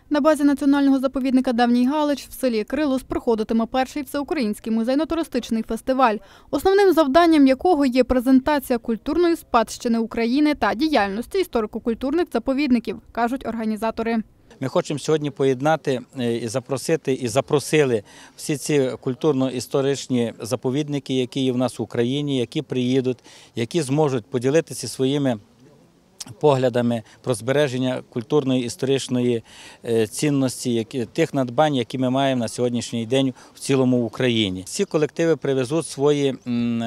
На базі національного заповідника «Давній Галич» в селі Крилос проходитиме перший всеукраїнський музейно-туристичний фестиваль, основним завданням якого є презентація культурної спадщини України та діяльності історико-культурних заповідників, кажуть організатори. Ми хочемо сьогодні поєднати і запросили всі ці культурно-історичні заповідники, які є в нас в Україні, які приїдуть, які зможуть поділитися своїми поглядами про збереження культурної історичної цінності, тих надбань, які ми маємо на сьогоднішній день в цілому Україні. Всі колективи привезуть свої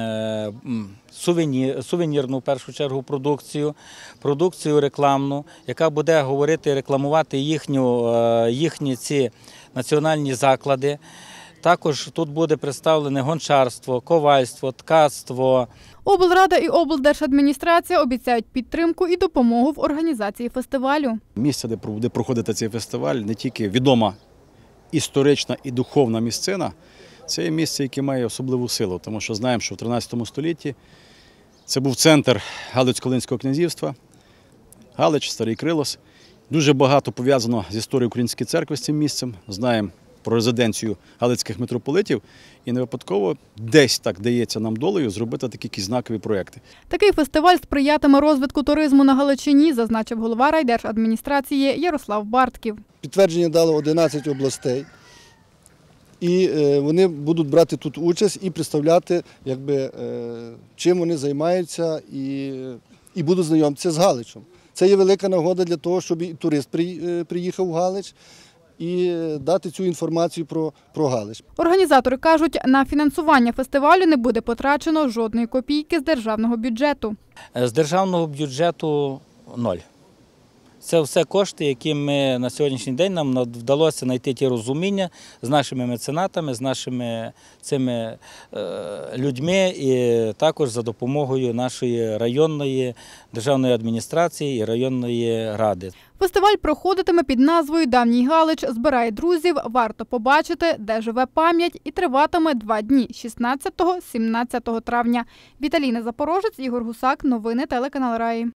сувенірну, в першу чергу, продукцію рекламну, яка буде говорити, рекламувати їхні ці національні заклади. Також тут буде представлене гончарство, ковальство, ткацтво. Облрада і облдержадміністрація обіцяють підтримку і допомогу в організації фестивалю. Місце, де буде проходити цей фестиваль, не тільки відома історична і духовна місцина, це є місце, яке має особливу силу, тому що знаємо, що в 13 столітті це був центр Галицько-Волинського князівства, Галич, Старий Крилос. Дуже багато пов'язано з історією Української церкви з цим місцем. Знаємо про резиденцію галицьких митрополитів і не випадково десь так дається нам долею зробити такі якісь знакові проєкти. Такий фестиваль сприятиме розвитку туризму на Галичині, зазначив голова райдержадміністрації Ярослав Бартків. Підтвердження дало 11 областей, і вони будуть брати тут участь і представляти, чим вони займаються, і будуть знайомитися з Галичем. Це є велика нагода для того, щоб і турист приїхав в Галич, і дати цю інформацію про Галич. Організатори кажуть, на фінансування фестивалю не буде потрачено жодної копійки з державного бюджету. З державного бюджету – 0. Це все кошти, які ми на сьогоднішній день нам вдалося знайти ті розуміння з нашими меценатами, з нашими цими людьми і також за допомогою нашої районної державної адміністрації і районної ради. Фестиваль проходитиме під назвою «Давній Галич. Збирає друзів. Варто побачити, де живе пам'ять» і триватиме 2 дні – 16-17 травня. Віталіна Запорожець, Ігор Гусак. Новини телеканал Раї.